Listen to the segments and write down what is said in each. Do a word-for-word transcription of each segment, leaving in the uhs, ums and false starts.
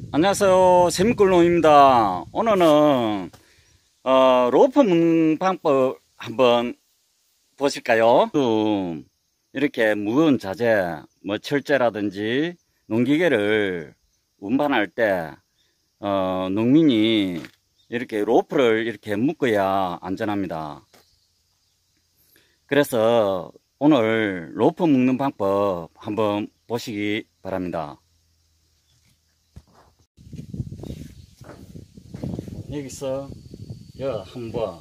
안녕하세요. 재밌꿀롱입니다. 오늘은 어, 로프 묶는 방법 한번 보실까요? 또 이렇게 무거운 자재, 뭐 철제라든지 농기계를 운반할 때 어, 농민이 이렇게 로프를 이렇게 묶어야 안전합니다. 그래서 오늘 로프 묶는 방법 한번 보시기 바랍니다. 여기서 여 한 번,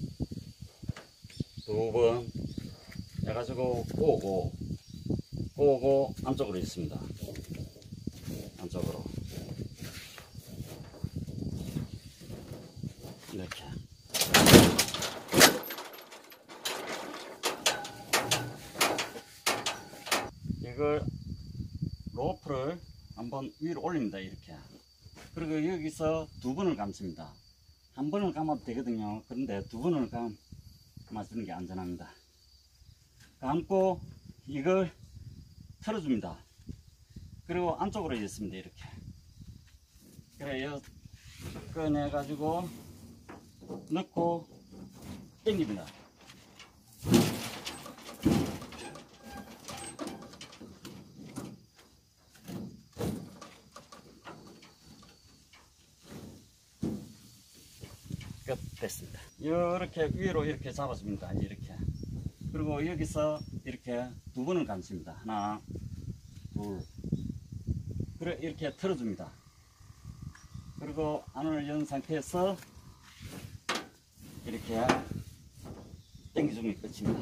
두 번 해가지고 꼬고 꼬고 안쪽으로 있습니다. 안쪽으로 이렇게 이걸 로프를 한번 위로 올립니다. 이렇게. 그리고 여기서 두 번을 감습니다. 한 번을 감아도 되거든요. 그런데 두 번을 감아주는 게 안전합니다. 감고 이걸 틀어줍니다. 그리고 안쪽으로 있습니다. 이렇게. 그래, 요 꺼내 가지고 넣고 당깁니다. 끝. 됐습니다. 이렇게 위로 이렇게 잡아줍니다. 이렇게. 그리고 여기서 이렇게 두 번을 감습니다. 하나, 둘. 그래, 이렇게 틀어줍니다. 그리고 안을 연 상태에서 이렇게 당겨주면 끝입니다.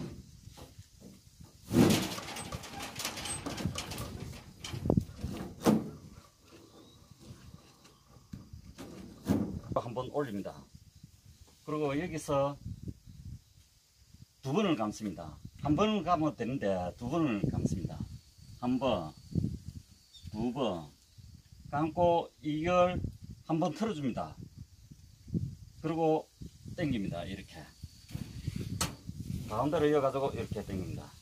한번 올립니다. 그리고 여기서 두 번을 감습니다. 한 번을 감아도 되는데 두 번을 감습니다. 한 번, 두 번 감고 이걸 한번 틀어줍니다. 그리고 당깁니다. 이렇게 가운데로 이어가지고 이렇게 당깁니다.